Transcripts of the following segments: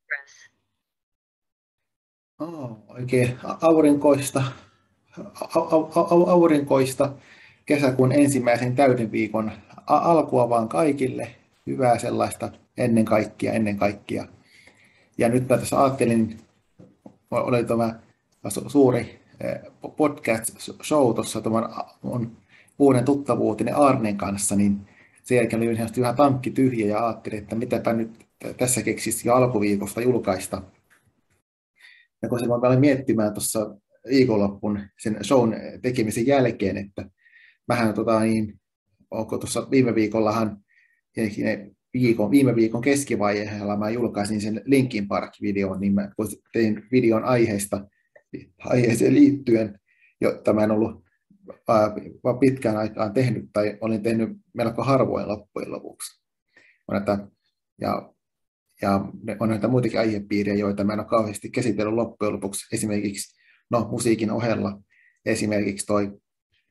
Oikein aurinkoista kesäkuun ensimmäisen täyden viikon alkua vaan kaikille. Hyvää sellaista ennen kaikkea. Ja nyt mä tässä ajattelin, oli tämä suuri podcast-show tuossa mun uuden tuttavuutinen Arnen kanssa, niin sen jälkeen oli vähän tankki tyhjä ja ajattelin, että mitäpä nyt tässä keksisi jo alkuviikosta julkaista. Ja kun mä olin miettimään tuossa viikonloppun sen shown tekemisen jälkeen, että mähän onko tuossa viime viikon keskivaiheella mä julkaisin sen Linkin Park-videon, niin mä tein videon aiheeseen liittyen, jotta mä en ollut pitkään aikaan tehnyt, tai olin tehnyt melko harvoin loppujen lopuksi. Ja on näitä muitakin aihepiirejä, joita mä en ole kauheasti käsitellyt loppujen lopuksi, esimerkiksi musiikin ohella, esimerkiksi toi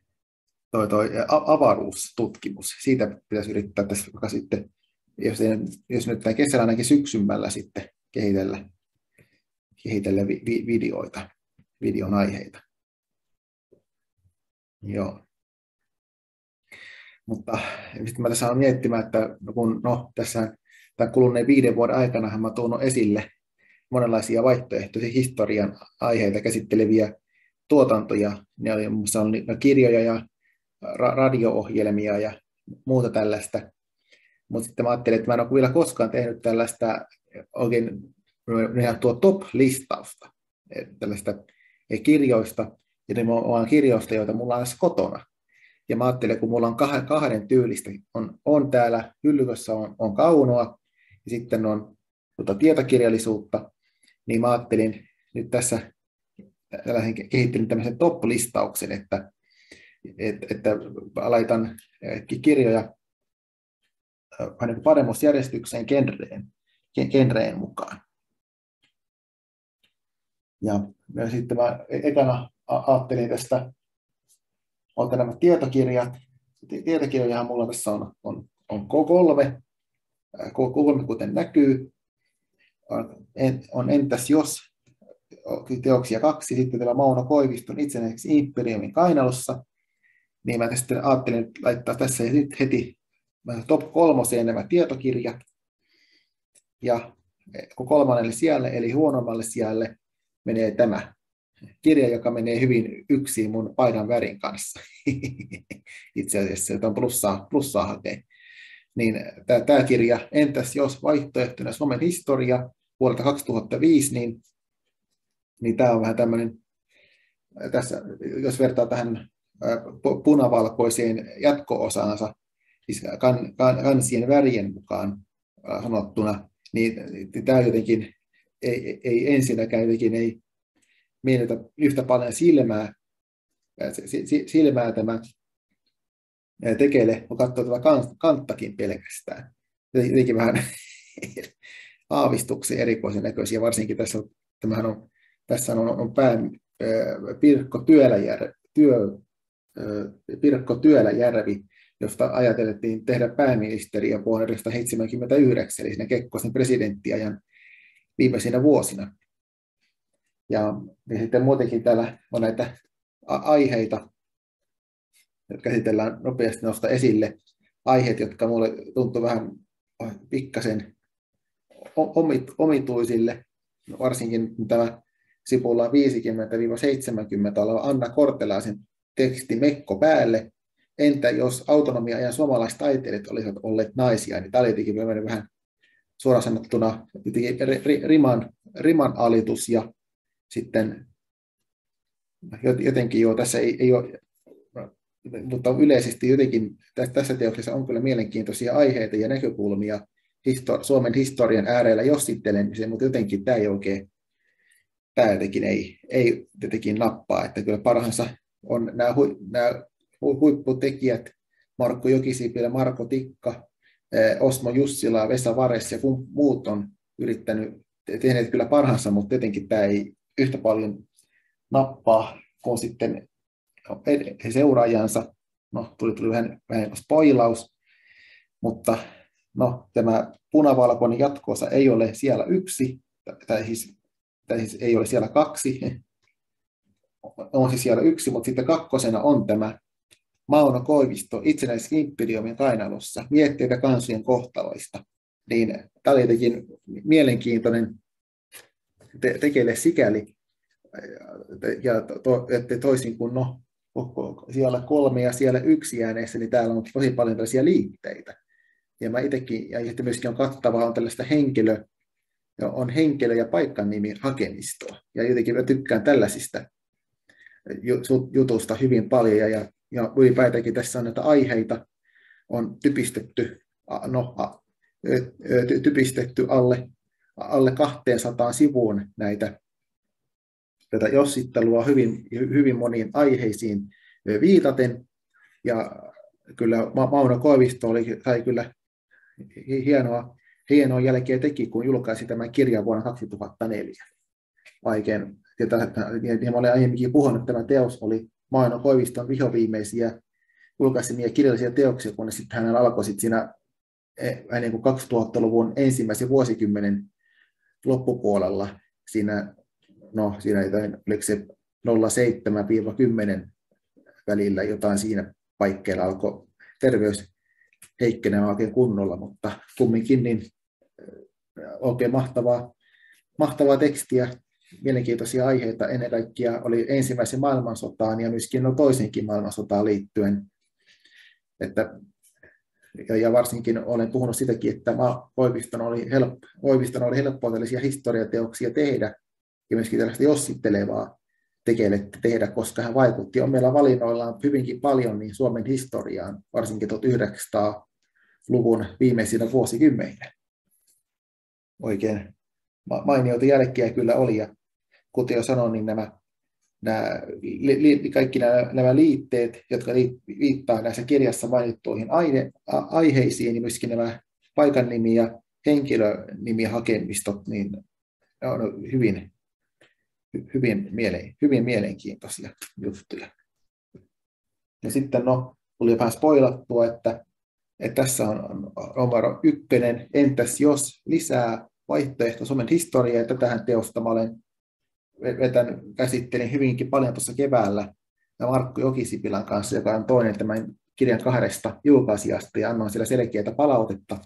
avaruustutkimus. Siitä pitäisi yrittää tässä vaikka sitten, jos nyt kesällä ainakin syksymällä sitten kehitellä videon aiheita. Joo. Mutta sitten mä tässä olen miettimään, että tässä tämän kuluneen 5 vuoden aikana mä tuon esille monenlaisia vaihtoehtoisia historian aiheita käsitteleviä tuotantoja. Ne oli muun muassa kirjoja ja radio-ohjelmia ja muuta tällaista. Mutta sitten mä ajattelin, että mä en ole vielä koskaan tehnyt tällaista oikein top-listausta tällaista kirjoista, ja nimenomaan kirjoista, joita mulla on tässä kotona. Ja mä ajattelin, kun mulla on kahden tyylistä, on täällä hyllykössä on kaunoa, ja sitten on tietokirjallisuutta, niin mä ajattelin nyt tässä kehittelin tämmöisen top-listauksen, että laitan kirjoja paremmuusjärjestykseen genreen mukaan. Ja sitten mä ekana ajattelin tästä, on nämä tietokirjat. Tietokirjojahan mulla tässä on kolme, kuten näkyy. On Entäs jos teoksia 2, sitten tämä Mauno Koiviston Itsenäiseksi imperiumin kainalossa. Niin mä sitten ajattelin laittaa tässä heti top 3 nämä tietokirjat. Ja kun 3. sijalle, eli huonommalle sijalle, menee tämä kirja, joka menee hyvin yksin mun paidan värin kanssa. Itse asiassa, jota on plussaa hakee. Niin tämä kirja, Entäs jos vaihtoehtona Suomen historia vuodelta 2005, niin tämä on vähän tämmöinen, tässä, jos vertaa tähän punavalkoiseen jatko-osaansa, siis kansien värien mukaan sanottuna, niin tämä jotenkin ei ensinnäkään jotenkin ei miellytä yhtä paljon silmää tämä tekele, kun katsoo tätä kanttakin pelkästään. Jotenkin vähän aavistuksia erikoisen näköisiä, varsinkin tässä on pää Pirkko Työläjärvi, josta ajateltiin tehdä pääministeriä vuonna 1979, eli siinä Kekkosen presidenttiajan viimeisinä vuosina. Ja sitten muutenkin täällä on näitä aiheita, jotka käsitellään nopeasti nostaa esille. Aiheet, jotka minulle tuntuu vähän pikkasen omituisille, varsinkin tämä sivulla 50-70 oleva Anna Kortelaisen teksti Mekko päälle. Entä jos autonomia-ajan suomalaiset taiteilijat olisivat olleet naisia, niin tämä oli jotenkin vähän suoraan sanottuna riman alitus ja sitten jotenkin tässä ei ole, mutta yleisesti jotenkin tässä teoksessa on kyllä mielenkiintoisia aiheita ja näkökulmia Suomen historian äärellä jossittelemiseen, mutta jotenkin tämä ei oikein, tämä jotenkin nappaa, että kyllä parhaansa on nämä huipputekijät, Markku Jokisipilä, Marko Tikka, Osmo Jussila, Vesa Vares ja muut on tehneet kyllä parhaansa, mutta jotenkin tämä ei yhtä paljon nappaa kuin sitten he seuraajansa. Tuli vähän spoilaus, mutta tämä punavalkoinen jatkoosa ei ole siellä 1, tai siis ei ole siellä 2, on siis siellä 1, mutta sitten 2 on tämä Mauno Koivisto itsenäisimperiumin kainalossa, mietteitä kansojen kohtaloista. Niin, tämä oli jotenkin mielenkiintoinen tekele sikäli, että toisin kuin siellä 3 ja siellä 1 ääneissä, niin täällä on tosi paljon tällaisia liitteitä. Ja mä itsekin, ja myöskin on kattavaa, on tällaista henkilö- ja paikkanimi hakemistoa. Ja jotenkin mä tykkään tällaisista jutusta hyvin paljon, ja ylipäätäänkin tässä on näitä aiheita on typistetty alle 200 sivuun tätä jossittelua hyvin moniin aiheisiin viitaten, ja kyllä Mauno Koivisto sai kyllä hienoa jälkeä teki, kun julkaisi tämän kirjan vuonna 2004. Oikein, ja mä olen aiemminkin puhunut, että tämä teos oli Mauno Koiviston vihoviimeisiä julkaisemia kirjallisia teoksia, kun sitten hän alkoi siinä niin kuin 2000-luvun ensimmäisen vuosikymmenen loppupuolella siinä jotain, oliko se 07-10 välillä jotain siinä paikkeilla alkoi terveys heikkenemään oikein kunnolla, mutta kumminkin niin oikein mahtavaa tekstiä, mielenkiintoisia aiheita, ennen kaikkea oli ensimmäisen maailmansotaan ja myöskin toisenkin maailmansotaan liittyen. Ja varsinkin olen puhunut sitäkin, että Koiviston oli helppoa tällaisia historiateoksia tehdä ja myöskin tällaista jossittelevaa tehdä, koska hän vaikutti omilla valinnoillaan hyvinkin paljon niin Suomen historiaan, varsinkin 1900-luvun viimeisinä vuosikymmeninä. Oikein mainioita jälkeä kyllä oli, ja kuten jo sanoin, niin kaikki nämä liitteet, jotka viittaa näissä kirjassa mainittuihin aiheisiin, niin myöskin nämä paikannimi- ja henkilönimihakemistot, niin ne on hyvin mielenkiintoisia juttuja. Ja sitten tuli jo vähän spoilattua, että tässä on numero 1, entäs jos lisää vaihtoehto Suomen historiaa, ja tätähän teosta mä olen käsittelin hyvinkin paljon tuossa keväällä ja Markku Jokisipilän kanssa, joka on toinen tämän kirjan 2 julkaisijasta, ja annoin siellä selkeää palautetta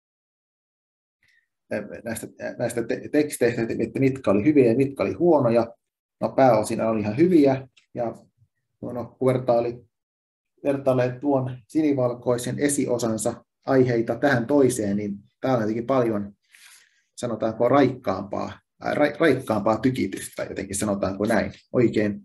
näistä teksteistä, että mitkä oli hyviä ja mitkä oli huonoja. Pääosin oli ihan hyviä, ja kun vertailee tuon sinivalkoisen esiosansa aiheita tähän toiseen, niin tämä on jotenkin paljon, sanotaanko, raikkaampaa tykitystä, jotenkin sanotaanko näin. Oikein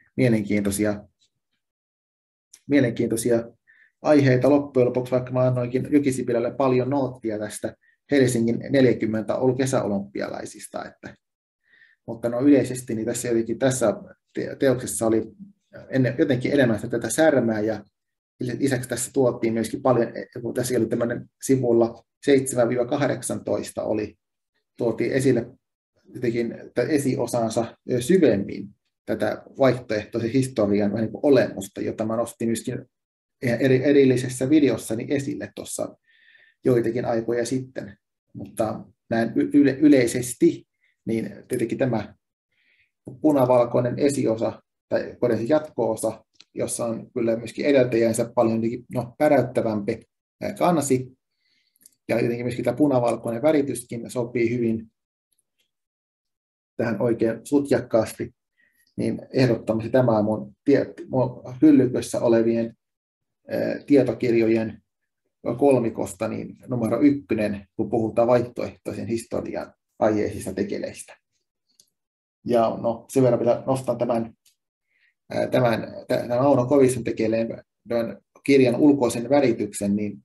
mielenkiintoisia aiheita loppujen lopuksi, vaikka mä annoinkin Jokisipilälle paljon noottia tästä Helsingin 40 kesäolympialaisista. Mutta yleisesti niin tässä teoksessa oli jotenkin enemmän tätä särmää, ja lisäksi tässä tuotiin myöskin paljon, kun tässä oli tämmöinen sivulla 7-18 tuotiin esille jotenkin esiosansa syvemmin tätä vaihtoehtoisen historian niin kuin olemusta, jota mä nostin myöskin erillisessä videossani esille tuossa joitakin aikoja sitten. Mutta näin yleisesti, niin tietenkin tämä punavalkoinen esiosa tai kodin jatko-osa, jossa on kyllä myöskin edeltäjänsä paljon päräyttävämpi kansi, ja jotenkin myöskin tämä punavalkoinen värityskin sopii hyvin tähän oikein sutjakkaasti, niin ehdottomasti tämä on mun hyllykössä olevien tietokirjojen kolmikosta niin numero 1, kun puhutaan vaihtoehtoisen historian aiheisista tekeleistä. Ja sen verran vielä nostan tämän Mauno Koiviston tekeleen kirjan ulkoisen värityksen, niin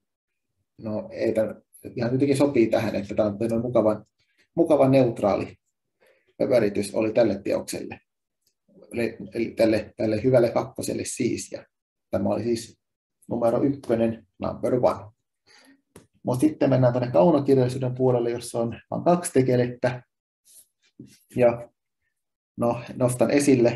ihan jotenkin sopii tähän, että tämä on mukavan neutraali väritys oli tälle teokselle, eli tälle hyvälle 2 siis, ja tämä oli siis numero 1, number 1. Mutta sitten mennään tuonne kaunokirjallisuuden puolelle, jossa on 2 tekelettä, ja nostan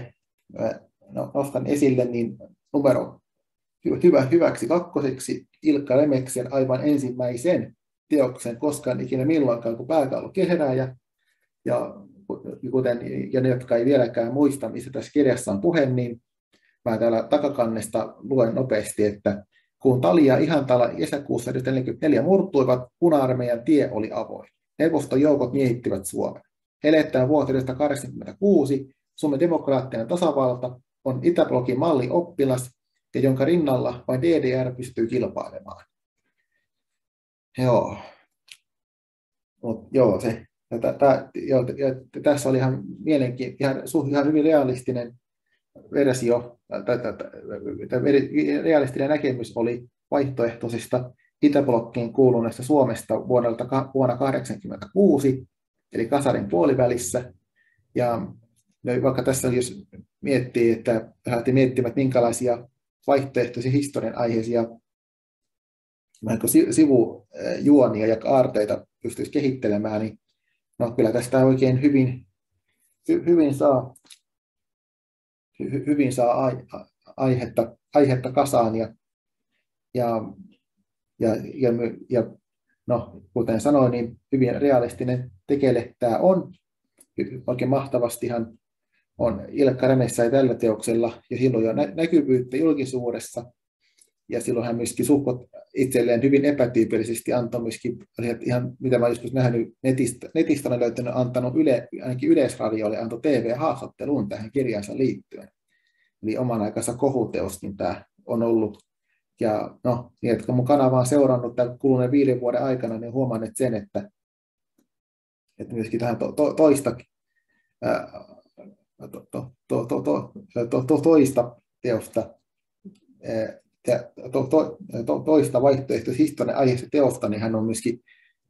esille niin numero hyväksi 2 Ilkka Lemeksen aivan ensimmäisen teoksen Koskaan ikinä milloinkaan, kun pääkallo kehrääjä, ja ne, jotka ei vieläkään muista, mistä tässä kirjassa on puhe, niin mä täällä takakannesta luen nopeasti, että kun Tali ja Ihantala kesäkuussa 1944 murtuivat, puna-armeijan tie oli avoin. Neuvoston joukot miehittivät Suomen. Elettäen vuotta 1986 Suomen demokraattinen tasavalta on Itäblokin mallioppilas, ja jonka rinnalla vain DDR pystyy kilpailemaan. Joo. Joo, tässä oli ihan ihan hyvin realistinen versio, realistinen näkemys oli vaihtoehtoisista Itäblokkiin kuuluneista Suomesta vuonna 1986, eli kasarin puolivälissä. Ja vaikka tässä jos miettii, että lähti miettimään, että minkälaisia vaihtoehtoisia historian aiheisia sivujuonia ja aarteita pystyisi kehittelemään, niin no, kyllä tästä oikein hyvin saa aihetta kasaan ja no, kuten sanoin, niin hyvin realistinen tekele tämä on. Oikein mahtavastihan on Ilkka Rämessä tällä teoksella ja silloin jo näkyvyyttä julkisuudessa. Ja silloin hän myöskin suhkot itselleen hyvin epätyypillisesti antoi myöskin, ihan mitä mä joskus nähnyt netistä olen löytänyt, antanut ainakin Yleisradiolle antoi TV-haastatteluun tähän kirjansa liittyen. Eli oman aikansa kohuteoskin tämä on ollut. Ja no, niin, että kun mun kanava on seurannut tämän kuluneen 5 vuoden aikana, niin huomaan sen, että myöskin tähän toista teosta toista vaihtoehtoista historian aiheesta teosta, niin hän on myöskin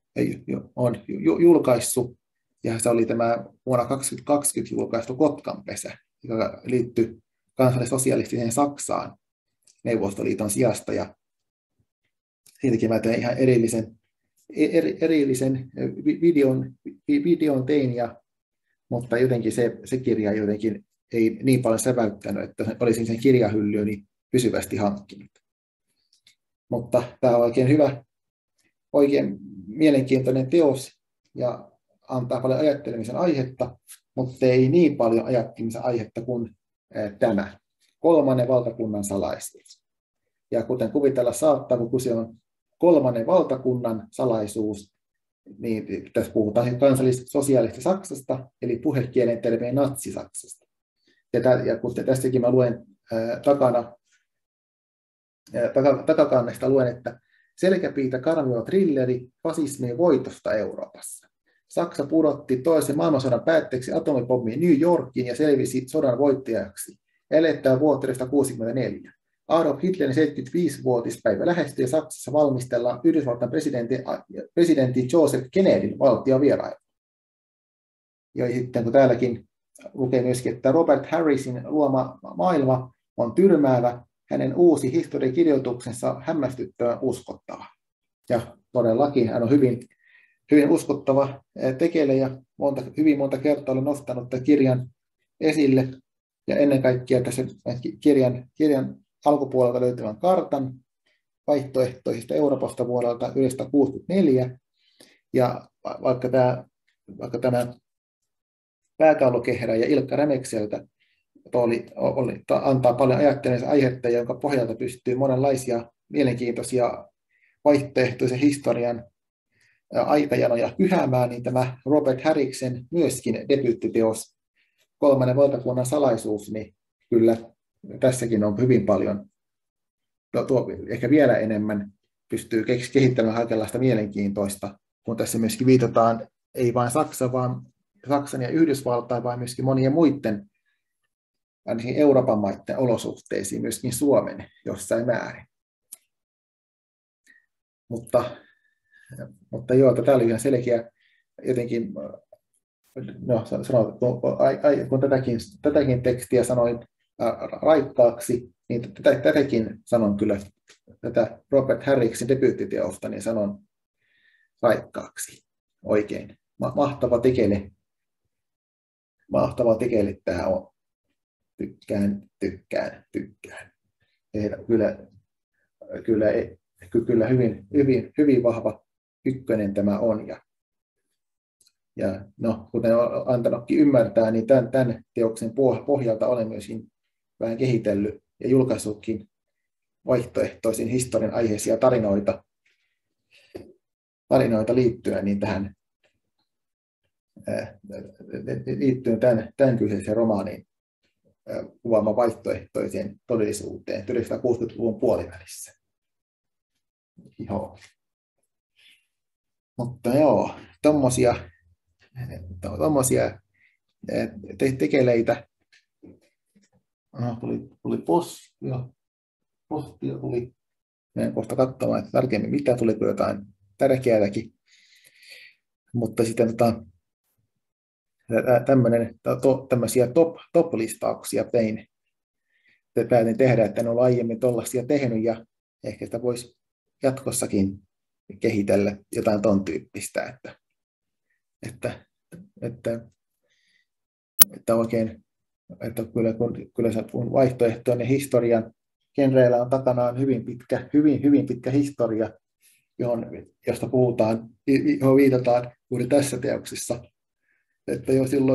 julkaissut, ja se oli tämä vuonna 2020 julkaistu Kotkanpesä, joka liittyi kansallis-sosialistiseen Saksaan Neuvostoliiton sijasta, ja siitäkin mä tein ihan erillisen videon tein, mutta jotenkin se kirja jotenkin ei niin paljon säväyttänyt, että olisin sen kirjahyllyyn pysyvästi hankkinut. Mutta tämä on oikein hyvä, oikein mielenkiintoinen teos ja antaa paljon ajattelemisen aihetta, mutta ei niin paljon ajattelemisen aihetta kuin tämä 3. valtakunnan salaisuus. Ja kuten kuvitella saattaa, kun se on 3. valtakunnan salaisuus, niin tässä puhutaan kansallis-sosiaalista Saksasta, eli puhekielen termeen natsi-Saksasta. Ja kuten tässäkin mä luen takakannesta luen, että selkäpiitä karmiva thrilleri fasismin voitosta Euroopassa. Saksa pudotti toisen maailmansodan päätteeksi atomipommiin New Yorkiin ja selvisi sodan voittajaksi. Elettää vuotta 1964. Adolf Hitlerin 75-vuotispäivä lähestyy ja Saksassa valmistellaan Yhdysvaltain presidentti Joseph Kennedyn valtiovierailu. Ja sitten kun täälläkin lukee myöskin, että Robert Harrisin luoma maailma on tyrmäävä, hänen uusi historiakirjoituksensa hämmästyttävän uskottava. Ja todellakin hän on hyvin uskottava tekele ja hyvin monta kertaa olen nostanut tämän kirjan esille. Ja ennen kaikkea tässä kirjan alkupuolelta löytyvän kartan vaihtoehtoisista Euroopasta vuodelta 1964. Ja vaikka tämä pääkallokehrääjä Ilkka Rämekseltä antaa paljon ajattelemisen aihetta, jonka pohjalta pystyy monenlaisia mielenkiintoisia vaihtoehtoisen historian aikajanoja pyhäämään, niin tämä Robert Harriksen myöskin debyyttiteos 3. valtakunnan salaisuus, niin kyllä tässäkin on hyvin paljon, ehkä vielä enemmän pystyy kehittämään kaikenlaista mielenkiintoista, kun tässä myöskin viitataan ei vain Saksan ja Yhdysvaltain, vaan myöskin monien muiden ainakin Euroopan maiden olosuhteisiin, myöskin Suomen jossain määrin. Mutta joo, tämä oli ihan selkeä jotenkin, no, kun tätäkin tekstiä sanoin raikkaaksi, niin tätäkin sanon kyllä, tätä Robert Harriksen debyyttiteosta, niin sanon raikkaaksi oikein. Mahtava tekele tämä on. Tykkään. Kyllä hyvin vahva ykkönen tämä on. Ja no, kuten olen antanutkin ymmärtää, niin tämän teoksen pohjalta olen myös vähän kehitellyt ja julkaissutkin vaihtoehtoisiin historian aiheisia tarinoita liittyen niin tähän liittyen tämän kyseisen romaanin kuvaamaan vaihtoehtoiseen todellisuuteen 1960-luvun puolivälissä. Joo. Mutta joo, tommosia tekeleitä. Tuli postia tuli. Menen kohta katsomaan, että tarkemmin mitä tuli, jotain tärkeääkin. Mutta sitten tämmöisiä top-listauksia päätin tehdä, että en ole aiemmin tuollaisia tehnyt ja ehkä sitä voisi jatkossakin kehitellä jotain ton tyyppistä, että oikein, että kyllä se vaihtoehtoinen historian genreillä on takanaan hyvin pitkä historia, josta puhutaan, johon viitataan juuri tässä teoksessa, että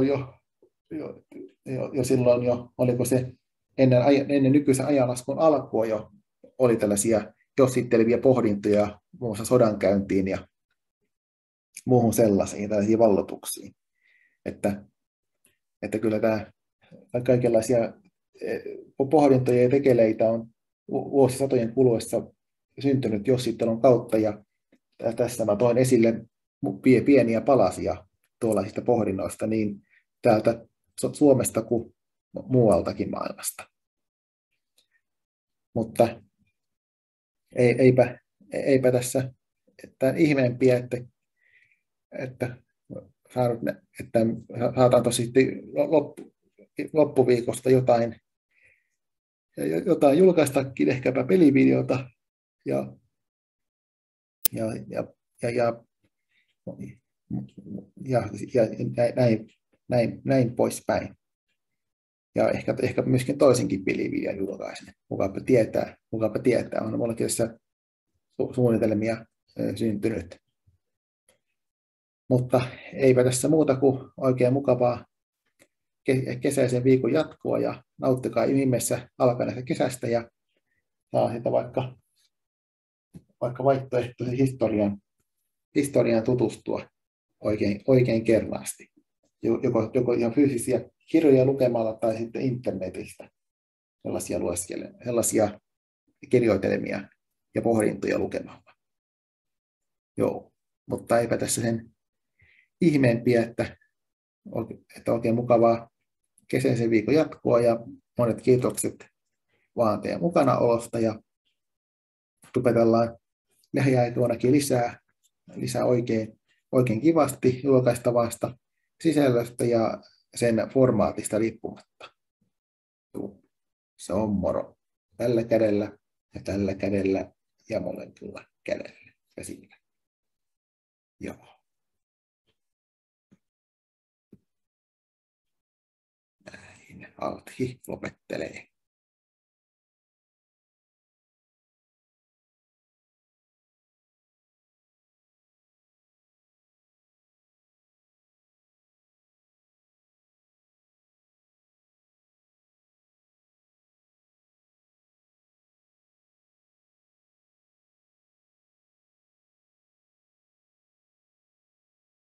jo silloin, oliko se ennen nykyisen ajanlaskun alkua jo oli tällaisia jossittelevia pohdintoja muun muassa sodankäyntiin ja muuhun sellaisiin, tällaisiin vallotuksiin. Että kyllä tämä kaikenlaisia pohdintoja ja tekeleitä on vuosisatojen kuluessa syntynyt jossittelun kautta, ja tässä mä toin esille pieniä palasia tuollaisista pohdinnoista niin täältä Suomesta kuin muualtakin maailmasta. Mutta eipä tässä ihmeempiä, että saatan tosi loppuviikosta jotain julkaistakin, ehkäpä pelivideota ja näin poispäin. Ja ehkä myöskin toisenkin pelivideon julkaisen. Kukapa tietää, on mullakin tässä suunnitelmia syntynyt. Mutta eipä tässä muuta kuin oikein mukavaa kesäisen viikon jatkoa ja nauttikaa ihmeessä alkaneesta kesästä ja saa sitä vaikka vaihtoehtoisen historiaan tutustua oikein kernaasti. Joko ihan fyysisiä kirjoja lukemalla tai sitten internetistä sellaisia kirjoitelmia ja pohdintoja lukemalla. Joo, mutta eipä tässä sen ihmeempiä, että oikein mukavaa kesäisen viikon jatkoa ja monet kiitokset vaan teidän mukanaolosta ja tupetellaan lähiaikoinakin lisää oikein kivasti julkaistavasta sisällöstä ja sen formaatista riippumatta. Se on moro. Tällä kädellä ja tällä kädellä ja molemmilla kädellä käsillä. Joo. Näin Althi lopettelee.